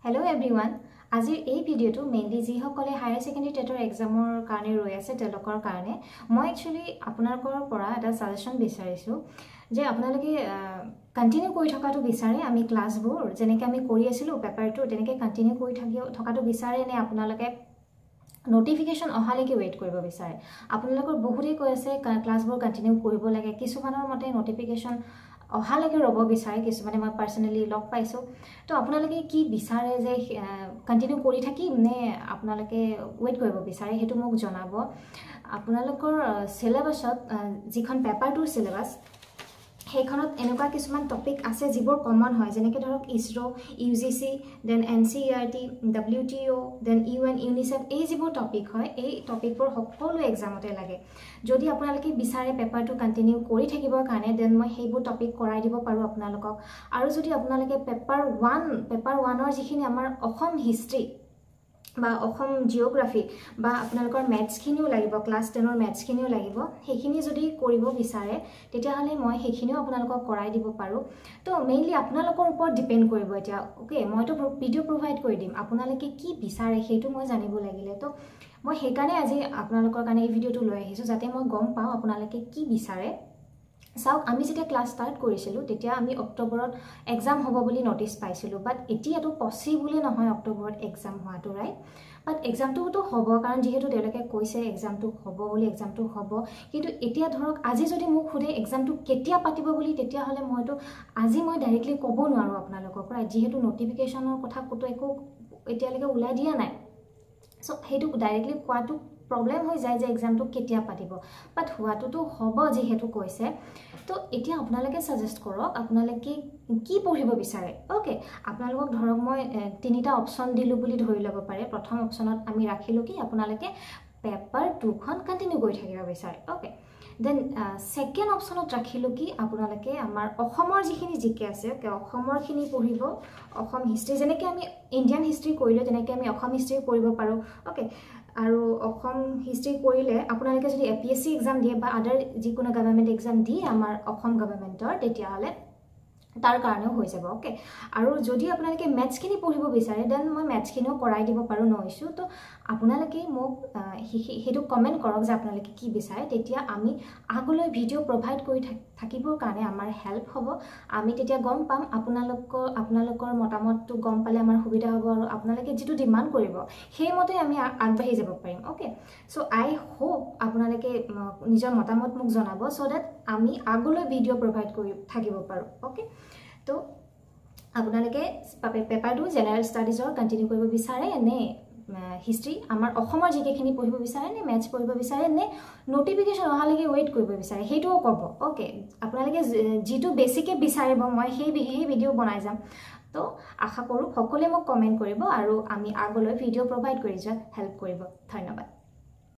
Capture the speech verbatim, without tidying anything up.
Hello everyone. Azir ei video to mainly ji hokole higher secondary tetor exam or karone roi ase telokor karone moi actually apnalokor pora eta suggestion bisarisu je apnaloke continue kori thaka to bisare ami class bor jeneke ami kori asilu paper to teneke continue kori thaki thaka to bisare ne apnaloke notification ohaleke wait koribo bisare apnalokor bohure koi ase class bor continue koribo lage kisumanor mote notification অহালৈকে ৰব বিচাৰে কিছু মানে মই পাৰ্সোনালি লগ পাইছো তো আপোনালোকে কি বিচাৰে যে কন্টিনিউ কৰি থাকিম নে আপোনালোকে ওয়েট কৰিব বিচাৰে হেতু মোক জনাব আপোনালোকৰ সিলেবাসত যিখন পেপাৰ টু সিলেবাস হেখনত এনেকুৱা কিছুমান টপিক আছে যিবোৰ কমন হয় যেনেকৈ ধৰক ISRO UGC then NCERT WTO then UN UNICEF এই যিবোৰ টপিক হয় এই টপিকবোৰ সকলো এক্সামতে লাগে যদি আপোনালোকে বিচাৰে পেপাৰটো কন্টিনিউ কৰি থাকিবৰ কাৰণে দেন মই হেইবোৰ টপিক কৰাই দিব পাৰো আপোনালোকক আৰু যদি আপোনালোকে পেপাৰ ওৱান পেপাৰ ওৱানৰ যিখিনি আমাৰ অসম হিষ্ট্ৰী বা অসম জিওগ্ৰাফি বা আপোনালোকৰ ম্যাথছ খিনিও লাগিব ক্লাস টেনৰ ম্যাথছ খিনিও লাগিব হেখিনি যদি কৰিব বিচাৰে তেতিয়া হলে মই হেখিনিও আপোনালোকক কৰাই দিব পাৰো তো মেইনলি আপোনালোকৰ ওপৰত ডিপেন্ড কৰিব এতিয়া ওকে মই তো ভিডিও প্ৰভাইড কৰি দিম আপোনালোকে কি বিচাৰে হেতু মই জানিব লাগিলে তো মই হেকানে আজি আপোনালোকৰ কাৰণে এই ভিডিওটো লৈ আহিছো যাতে মই গম পাও আপোনালোকে কি বিচাৰে সাওক আমি যেতিয়া ক্লাস স্টার্ট কৰিছিলো তেতিয়া আমি অক্টোবৰত এক্সাম হ'ব বুলি নোটিস পাইছিলো বাট এতিয়াটো পসিবল নহয় অক্টোবৰত এক্সাম হোৱাটো ৰাইট বাট এক্সামটো তো হ'ব কাৰণ যেহেতু তেওঁলোকে কৈছে এক্সামটো হ'ব বুলি এক্সামটো হ'ব কিন্তু এতিয়া ধৰক আজি যদি মোক খুদে এক্সামটো কেতিয়া পাতিব বুলি তেতিয়া হলে মইতো আজি মই ডাইৰেক্টলি ক'ব নোৱাৰো আপোনালোকক ৰাইট যেহেতু নোটিফিকেশনৰ কথা কতো একো এতিয়ালৈকে উলাই দিয়া নাই সো হেতু ডাইৰেক্টলি কোৱাটো प्रॉब्लम হৈ যায় যে এক্সামটো কেতিয়া পাতিব বাট হোৱাটো তো হ'ব যে হেতু কৈছে তো এতিয়া আপোনালোকে সাজেষ্ট কৰক আপোনালোকে কি পঢ়িব বিচাৰে ওকে আপোনালোকক ধৰক মই তিনিটা অপচন দিলু বুলি ধৰি লব পাৰে প্ৰথম অপচনত আমি ৰাখিলো কি আপোনালোকে পেপাৰ টু খন কন্টিনিউ কৰি থাকিব বিচাৰে ওকে দেন সেকেন্ড অপচনত ৰাখিলো কি আপোনালোকে আমাৰ অসমৰ যিখিনি জিকে আছে কে অসমৰ খিনি পঢ়িব অসম হিষ্ট্ৰী যেনেকৈ আমি ইণ্ডিয়ান হিষ্ট্ৰী কৰিলে তেনেকৈ আমি অসম হিষ্ট্ৰী পঢ়িব পাৰো ওকে আৰু অসম হিষ্ট্ৰী কৰিলে আপোনালোকে যদি এপিএসসি এক্সাম দিয়ে বা আদাৰ যিকোনো গভৰ্ণমেন্ট এক্সাম দিয়ে আমাৰ অসম গভৰ্ণমেন্টৰ তেতিয়া হলে তাৰ কাৰণেও হৈ যাব ওকে আৰু যদি আপোনালোকে ম্যাথছ খিনি পঢ়িব বিচাৰে দেন মই ম্যাথছ খিনিও কৰাই দিব পাৰো নো ইস্যু তো আপোনালোকে মোক হেতু কমেন্ট কৰক যে আপোনালোকে কি বিচাৰে তেতিয়া আমি আগলৈ ভিডিও প্ৰভাইড কৰি থাকিবৰ কাৰণে আমাৰ হেল্প হ'ব আমি তেতিয়া গম পাম আপোনালোকৰ আপোনালোকৰ মতামতটো গম পালে আমাৰ সুবিধা হ'ব আৰু আপোনালোকে যেটো ডিমান্ড কৰিব সেই মতে আমি আগবাঢ়ি যাব পাৰিম ওকে সো আই হোপ আপোনালোকে নিজৰ মতামত মোক জনাব সো দ্যাট আমি আগলৈ ভিডিও প্ৰভাইড কৰি থাকিব পাৰো ওকে তো আপোনালোকে পেপাৰ টু জেনাৰেল ষ্টাডিজৰ কন্টিনিউ কৰিব বিচাৰে নে হিষ্ট্ৰী আমাৰ অসমৰ জিকেখিনি পঢ়িব বিচাৰে নে ম্যাথছ পঢ়িব বিচাৰে নে নোটিফিকেশন অহালৈকে ওয়েট কৰিব বিচাৰে হেতুও ক'ব ওকে আপোনালোকে যেটো বেসিকে বিচাৰিব মই সেই এই ভিডিও বনাই যাম তো আশা কৰো সকলোৱে মোক কমেন্ট কৰিব আৰু আমি আগলৈ ভিডিও প্ৰভাইড কৰি যাক হেল্প কৰিব ধন্যবাদ